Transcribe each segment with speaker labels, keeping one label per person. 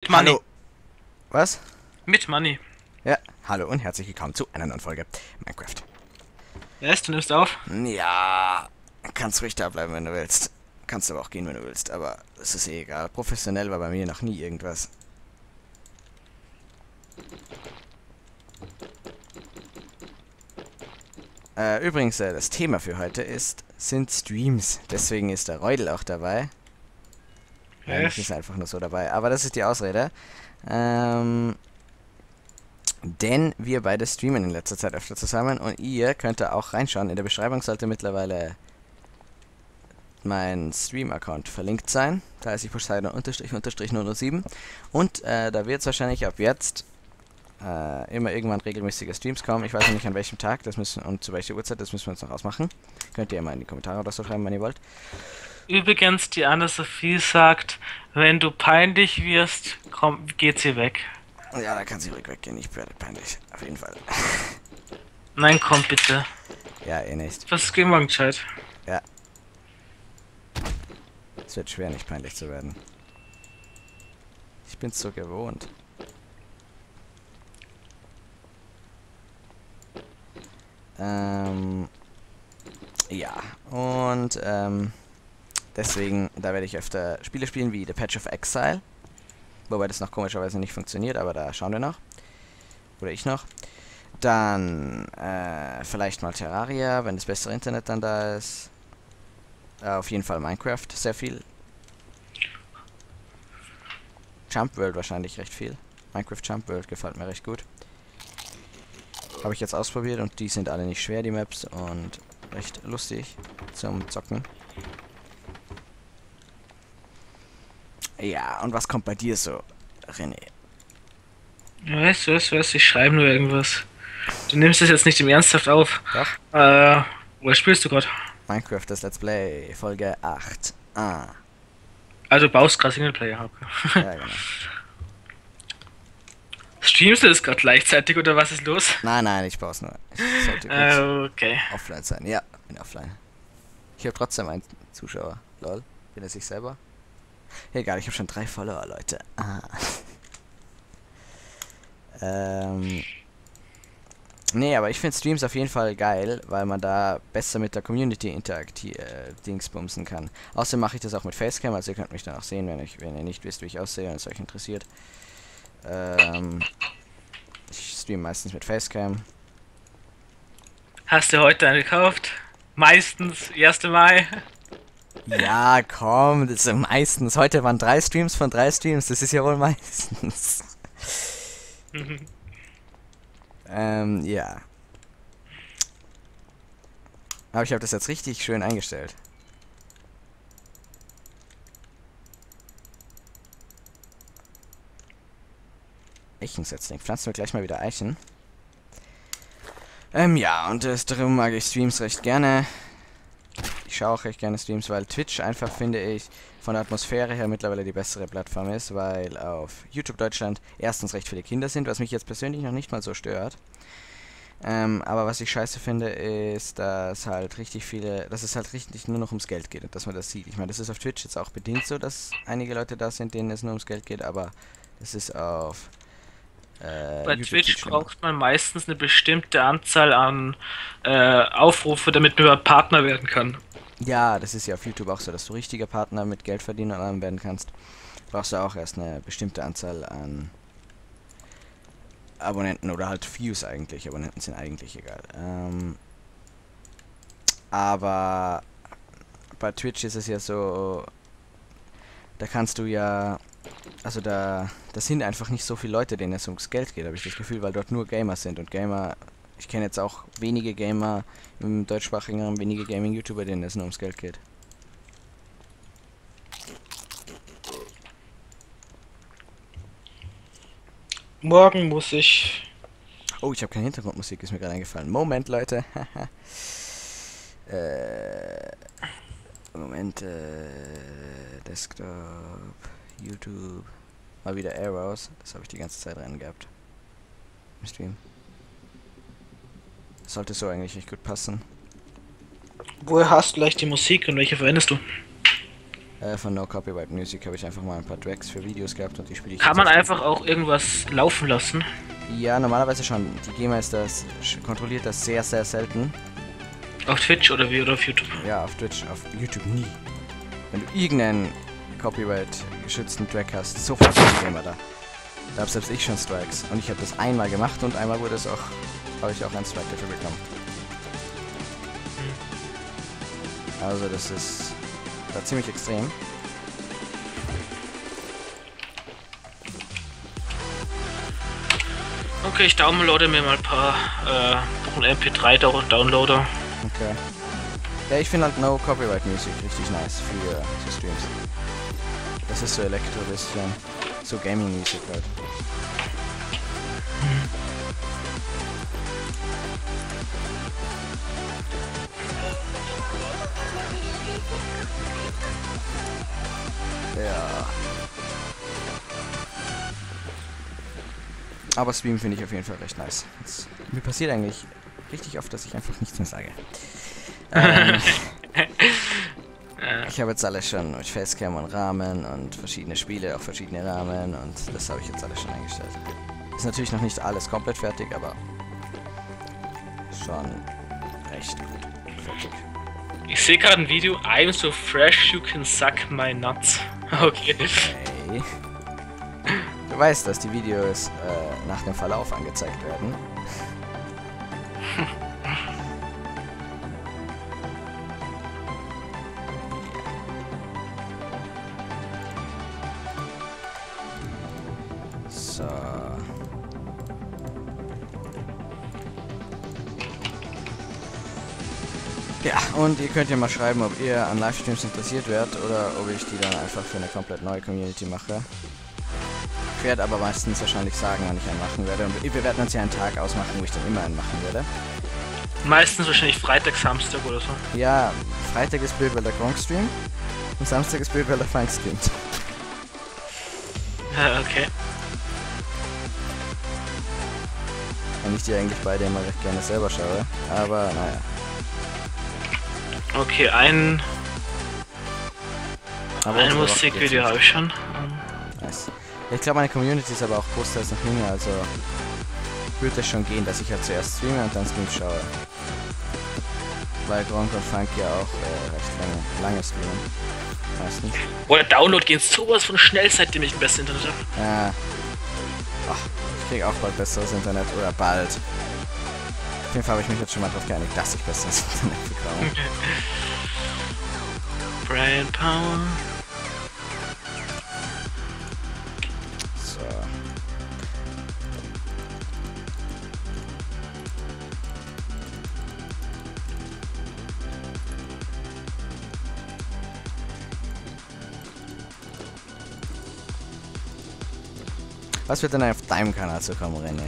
Speaker 1: Mit Money.
Speaker 2: Hallo. Was?
Speaker 1: Mit Money.
Speaker 2: Ja, hallo und herzlich willkommen zu einer neuen Folge Minecraft.
Speaker 1: Was? Du nimmst auf?
Speaker 2: Ja, kannst ruhig da bleiben, wenn du willst. Kannst aber auch gehen, wenn du willst, aber es ist eh egal. Professionell war bei mir noch nie irgendwas. Übrigens, das Thema für heute sind Streams. Deswegen ist der Reudel auch dabei. Eigentlich ist er einfach nur so dabei. Aber das ist die Ausrede. Denn wir beide streamen in letzter Zeit öfter zusammen und ihr könnt da auch reinschauen. In der Beschreibung sollte mittlerweile mein Stream-Account verlinkt sein. Da ist ich Poseidon unterstrich 007. Und da wird es wahrscheinlich ab jetzt immer irgendwann regelmäßige Streams kommen. Ich weiß noch nicht an welchem Tag und zu welcher Uhrzeit, das müssen wir uns noch ausmachen. Könnt ihr mal in die Kommentare oder so schreiben, wenn ihr wollt.
Speaker 1: Übrigens, die Anne-Sophie sagt, wenn du peinlich wirst, geht sie weg.
Speaker 2: Ja, da kann sie ruhig weggehen. Ich werde peinlich. Auf jeden Fall.
Speaker 1: Nein, komm bitte.
Speaker 2: Ja, eh nicht.
Speaker 1: Was geht morgen gescheit?
Speaker 2: Ja. Es wird schwer, nicht peinlich zu werden. Ich bin's so gewohnt. Ja. Und, deswegen, da werde ich öfter Spiele spielen wie The Patch of Exile. Wobei das noch komischerweise nicht funktioniert, aber da schauen wir noch. Oder ich noch. Dann, vielleicht mal Terraria, wenn das bessere Internet dann da ist. Auf jeden Fall Minecraft, sehr viel. Jump World wahrscheinlich recht viel. Minecraft Jump World gefällt mir recht gut. Habe ich jetzt ausprobiert und die sind alle nicht schwer, die Maps, und recht lustig zum Zocken. Ja, und was kommt bei dir so, René?
Speaker 1: Weißt du, ich schreibe nur irgendwas. Du nimmst es jetzt nicht im Ernsthaft auf.
Speaker 2: Doch?
Speaker 1: Wo spielst du gerade?
Speaker 2: Minecraft, das Let's Play, Folge 8. Ah.
Speaker 1: Also du baust gerade Singleplayer, okay.
Speaker 2: Ja, genau.
Speaker 1: Streamst du das gerade gleichzeitig oder was ist los?
Speaker 2: Nein, ich brauch's nur. Ich sollte kurz
Speaker 1: Okay.
Speaker 2: offline sein. Ja, bin offline. Ich habe trotzdem einen Zuschauer. Lol. Bin er sich selber? Egal, ich habe schon 3 Follower, Leute. Ah. Nee, aber ich finde Streams auf jeden Fall geil, weil man da besser mit der Community Dingsbumsen kann. Außerdem mache ich das auch mit Facecam, also ihr könnt mich dann auch sehen, wenn ihr nicht wisst, wie ich aussehe und es euch interessiert. Ich streame meistens mit Facecam.
Speaker 1: Hast du heute eine gekauft? Meistens 1. Mai.
Speaker 2: Ja, komm, das ist meistens. Heute waren 3 Streams von 3 Streams, das ist ja wohl meistens. Ja. Aber ich habe das jetzt richtig schön eingestellt. Eichensetzling. Pflanzen wir gleich mal wieder Eichen. Ja, und darum mag ich Streams recht gerne. Ich schaue auch recht gerne Streams, weil Twitch einfach, finde ich, von der Atmosphäre her mittlerweile die bessere Plattform ist, weil auf YouTube Deutschland erstens recht viele Kinder sind, was mich jetzt persönlich noch nicht mal so stört. Aber was ich scheiße finde, ist, dass es halt richtig nur noch ums Geld geht und dass man das sieht. Ich meine, das ist auf Twitch jetzt auch bedingt so, dass einige Leute da sind, denen es nur ums Geld geht, aber das ist auf
Speaker 1: Bei
Speaker 2: YouTube
Speaker 1: Twitch braucht man meistens eine bestimmte Anzahl an Aufrufe, damit man überhaupt Partner werden kann.
Speaker 2: Ja, das ist ja auf YouTube auch so, dass du richtiger Partner mit Geld verdienen und allem werden kannst. Brauchst du auch erst eine bestimmte Anzahl an Abonnenten oder halt Views eigentlich. Abonnenten sind eigentlich egal. Aber bei Twitch ist es ja so, da kannst du ja, also das sind einfach nicht so viele Leute, denen es ums Geld geht, habe ich das Gefühl, weil dort nur Gamer sind und Gamer, ich kenne jetzt auch wenige Gamer im deutschsprachigen Raum, wenige Gaming-YouTuber, denen es nur ums Geld geht.
Speaker 1: Morgen muss ich...
Speaker 2: Oh, ich habe keine Hintergrundmusik, ist mir gerade eingefallen. Moment, Leute. Moment, Desktop, YouTube. Mal wieder Arrows. Das habe ich die ganze Zeit rein gehabt. Im Stream. Sollte so eigentlich nicht gut passen.
Speaker 1: Woher hast du gleich die Musik und welche verwendest du?
Speaker 2: Von No Copyright Music habe ich einfach mal ein paar Tracks für Videos gehabt und die spiele ich
Speaker 1: Kann
Speaker 2: jetzt
Speaker 1: man
Speaker 2: auf-
Speaker 1: einfach auch irgendwas laufen lassen?
Speaker 2: Ja, normalerweise schon. Die GEMA ist das, kontrolliert das sehr, sehr selten.
Speaker 1: Auf Twitch oder wie oder auf YouTube?
Speaker 2: Ja, auf Twitch, auf YouTube nie. Wenn du irgendeinen Copyright-geschützten Track hast, sofort ist die GEMA da. Da hab selbst ich schon Strikes. Und ich habe das einmal gemacht und einmal wurde es auch, habe ich auch einen Strike dafür bekommen. Also das ist da ziemlich extrem.
Speaker 1: Okay, ich downloade mir mal ein paar MP3-Downloader.
Speaker 2: Okay. Ja, ich finde halt No Copyright Music richtig nice für so Streams. Das ist so Elektro bisschen, so Gaming Music halt. Ja. Aber Stream finde ich auf jeden Fall recht nice. Mir passiert eigentlich richtig oft, dass ich einfach nichts mehr sage. Ich habe jetzt alles schon mit Facecam und Rahmen und verschiedene Spiele auf verschiedene Rahmen und das habe ich jetzt alles schon eingestellt. Ist natürlich noch nicht alles komplett fertig, aber schon recht gut fertig.
Speaker 1: Ich sehe gerade ein Video. I'm so fresh you can suck my nuts. Okay.
Speaker 2: Hey. Du weißt, dass die Videos nach dem Verlauf angezeigt werden. So. Ja, und ihr könnt ja mal schreiben, ob ihr an Livestreams interessiert werdet oder ob ich die dann einfach für eine komplett neue Community mache. Ich werde aber meistens wahrscheinlich sagen, wann ich einen machen werde. Und wir werden uns ja einen Tag ausmachen, wo ich dann immer einen machen werde.
Speaker 1: Meistens wahrscheinlich Freitag, Samstag oder so.
Speaker 2: Ja, Freitag ist blöd, weil der Gronk streamt. Und Samstag ist blöd, weil der Frank streamt.
Speaker 1: Okay.
Speaker 2: Und ich die eigentlich beide immer recht gerne selber schaue. Aber naja.
Speaker 1: Okay, ein
Speaker 2: Aber
Speaker 1: ein
Speaker 2: unsere Woche
Speaker 1: Musikvideo
Speaker 2: geht's
Speaker 1: habe ich schon.
Speaker 2: nice. Ja, ich glaube, meine Community ist aber auch großteils noch jünger, also würde es schon gehen, dass ich halt zuerst streame und dann Streams schaue. Weil Gronk und Frank ja auch recht lange streamen. Meistens.
Speaker 1: Oh, der Download geht sowas von schnell, seitdem ich ein besseres Internet habe.
Speaker 2: Ja. Ach, ich krieg auch bald besseres Internet, oder bald. Auf jeden Fall habe ich mich jetzt schon mal darauf geeinigt, dass ich besseres Internet bekomme.
Speaker 1: Brain Power.
Speaker 2: So. Was wird denn auf deinem Kanal zu kommen, René?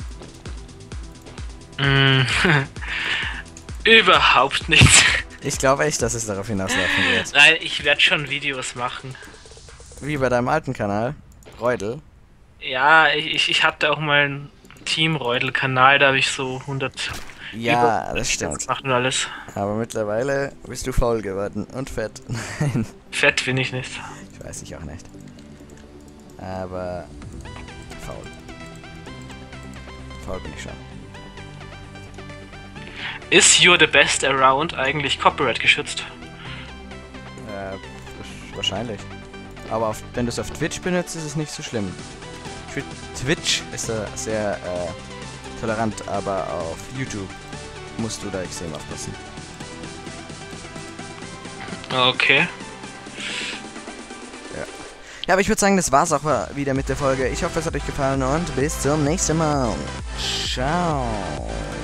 Speaker 1: Überhaupt nichts.
Speaker 2: Ich glaube echt, dass es darauf hinauslaufen wird.
Speaker 1: Nein, ich werde schon Videos machen.
Speaker 2: Wie bei deinem alten Kanal, Reudel.
Speaker 1: Ja, ich hatte auch mal einen Team-Reudel-Kanal, da habe ich so 100
Speaker 2: Ja, das stimmt.
Speaker 1: gemacht und alles.
Speaker 2: Aber mittlerweile bist du faul geworden und fett. Nein,
Speaker 1: Fett bin ich nicht.
Speaker 2: ich weiß ich auch nicht. Aber faul. Faul bin ich schon.
Speaker 1: Ist You're the Best Around eigentlich Copyright geschützt?
Speaker 2: Wahrscheinlich. Aber wenn du es auf Twitch benutzt, ist es nicht so schlimm. Twitch ist da sehr tolerant, aber auf YouTube musst du da extrem aufpassen.
Speaker 1: Okay.
Speaker 2: Ja, aber ich würde sagen, das war's auch wieder mit der Folge. Ich hoffe, es hat euch gefallen und bis zum nächsten Mal. Ciao.